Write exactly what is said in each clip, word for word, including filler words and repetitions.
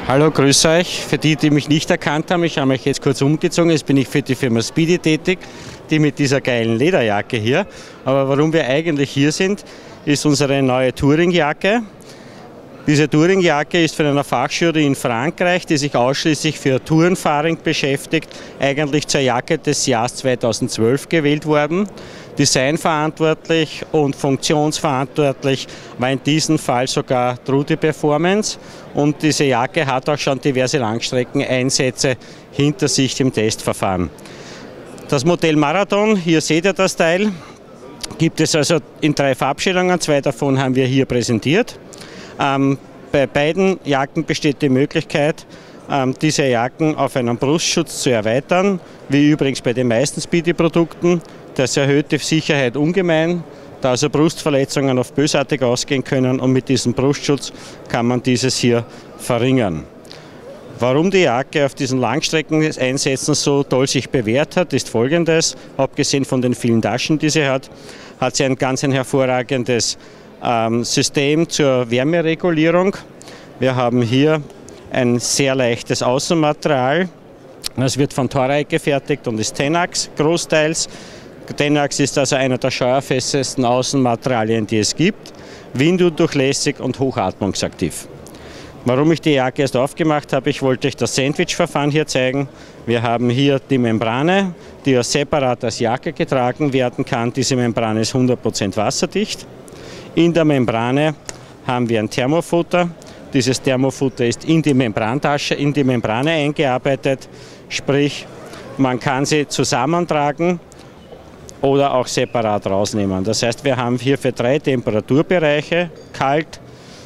Hallo, grüß euch. Für die, die mich nicht erkannt haben, ich habe mich jetzt kurz umgezogen. Jetzt bin ich für die Firma Speedy tätig, die mit dieser geilen Lederjacke hier. Aber warum wir eigentlich hier sind, ist unsere neue Touringjacke. Diese Touringjacke ist von einer Fachjury in Frankreich, die sich ausschließlich für Tourenfahrung beschäftigt, eigentlich zur Jacke des Jahres zweitausendzwölf gewählt worden. Designverantwortlich und funktionsverantwortlich war in diesem Fall sogar Trudy Performance. Und diese Jacke hat auch schon diverse Langstreckeneinsätze hinter sich im Testverfahren. Das Modell Marathon, hier seht ihr das Teil, gibt es also in drei Farbstellungen, zwei davon haben wir hier präsentiert. Ähm, bei beiden Jacken besteht die Möglichkeit, ähm, diese Jacken auf einen Brustschutz zu erweitern, wie übrigens bei den meisten Speedy-Produkten. Das erhöht die Sicherheit ungemein, da also Brustverletzungen oft bösartig ausgehen können, und mit diesem Brustschutz kann man dieses hier verringern. Warum die Jacke auf diesen Langstreckeneinsätzen so toll sich bewährt hat, ist folgendes: Abgesehen von den vielen Taschen, die sie hat, hat sie ein ganz ein hervorragendes ähm, System zur Wärmeregulierung. Wir haben hier ein sehr leichtes Außenmaterial. Das wird von Toray gefertigt und ist Tenax großteils. Tenax ist also einer der scheuerfestesten Außenmaterialien, die es gibt, winddurchlässig und hochatmungsaktiv. Warum ich die Jacke erst aufgemacht habe, ich wollte euch das Sandwich-Verfahren hier zeigen. Wir haben hier die Membrane, die ja separat als Jacke getragen werden kann. Diese Membrane ist hundert Prozent wasserdicht. In der Membrane haben wir ein Thermofutter. Dieses Thermofutter ist in die Membrantasche, in die Membrane eingearbeitet. Sprich, man kann sie zusammentragen oder auch separat rausnehmen. Das heißt, wir haben hier für drei Temperaturbereiche, kalt,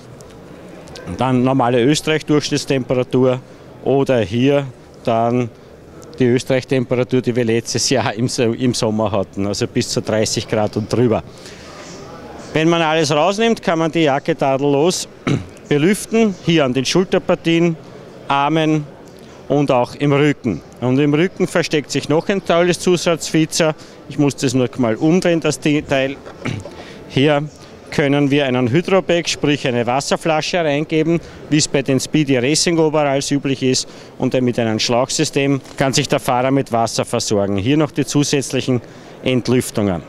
dann normale Österreich-Durchschnittstemperatur oder hier dann die Österreich-Temperatur, die wir letztes Jahr im, im Sommer hatten, also bis zu dreißig Grad und drüber. Wenn man alles rausnimmt, kann man die Jacke tadellos belüften, hier an den Schulterpartien, Armen und auch im Rücken. Und im Rücken versteckt sich noch ein tolles Zusatzfeature. Ich muss das nur mal umdrehen, das Teil. Hier können wir einen Hydrobag, sprich eine Wasserflasche reingeben, wie es bei den Speedy Racing Overalls üblich ist. Und dann mit einem Schlauchsystem kann sich der Fahrer mit Wasser versorgen. Hier noch die zusätzlichen Entlüftungen.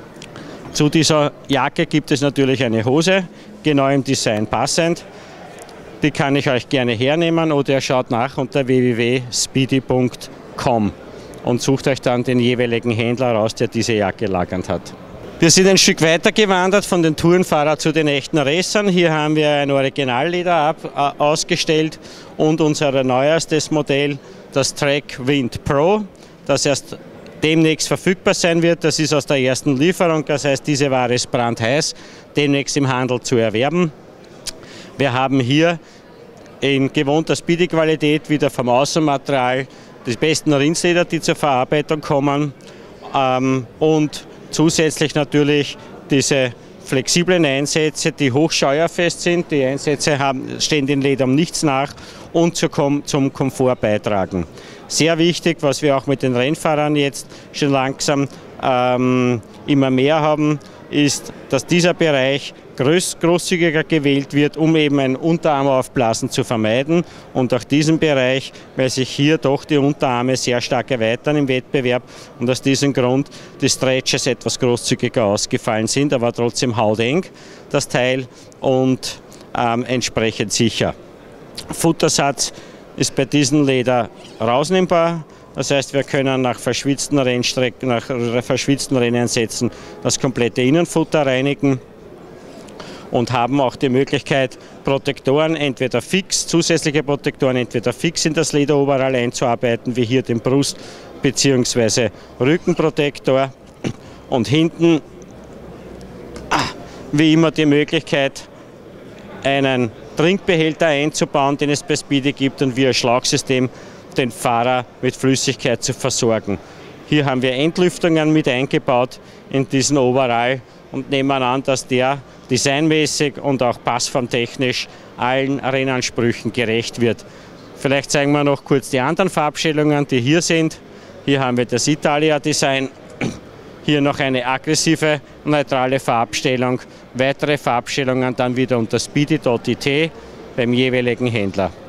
Zu dieser Jacke gibt es natürlich eine Hose, genau im Design passend. Die kann ich euch gerne hernehmen, oder ihr schaut nach unter w w w punkt speedy punkt com und sucht euch dann den jeweiligen Händler raus, der diese Jacke lagernd hat. Wir sind ein Stück weiter gewandert von den Tourenfahrern zu den echten Racern. Hier haben wir ein Originalleder ab, äh, ausgestellt und unser neuestes Modell, das Track Wind Pro, das erst demnächst verfügbar sein wird. Das ist aus der ersten Lieferung, das heißt, diese Ware ist brandheiß, demnächst im Handel zu erwerben. Wir haben hier in gewohnter Speedy-Qualität wieder vom Außenmaterial die besten Rindsleder, die zur Verarbeitung kommen, ähm, und zusätzlich natürlich diese flexiblen Einsätze, die hochscheuerfest sind. Die Einsätze haben, stehen den Ledern nichts nach und zum Komfort beitragen. Sehr wichtig, was wir auch mit den Rennfahrern jetzt schon langsam ähm, immer mehr haben, ist, dass dieser Bereich groß, großzügiger gewählt wird, um eben ein Unterarmaufblasen zu vermeiden. Und auch diesen Bereich, weil sich hier doch die Unterarme sehr stark erweitern im Wettbewerb und aus diesem Grund die Stretches etwas großzügiger ausgefallen sind, aber trotzdem hauteng das Teil und ähm, entsprechend sicher. Futtersatz ist bei diesem Leder rausnehmbar. Das heißt, wir können nach verschwitzten Rennstrecken, nach verschwitzten Renneinsätzen das komplette Innenfutter reinigen und haben auch die Möglichkeit, Protektoren entweder fix, zusätzliche Protektoren entweder fix in das Lederoberall einzuarbeiten, wie hier den Brust- bzw. Rückenprotektor, und hinten wie immer die Möglichkeit, einen Trinkbehälter einzubauen, den es bei Speedy gibt, und via Schlauchsystem den Fahrer mit Flüssigkeit zu versorgen. Hier haben wir Entlüftungen mit eingebaut in diesen Overall und nehmen an, dass der designmäßig und auch passformtechnisch allen Rennansprüchen gerecht wird. Vielleicht zeigen wir noch kurz die anderen Farbstellungen, die hier sind. Hier haben wir das Italia-Design, hier noch eine aggressive, neutrale Farbstellung, weitere Farbstellungen dann wieder unter speedy punkt i t beim jeweiligen Händler.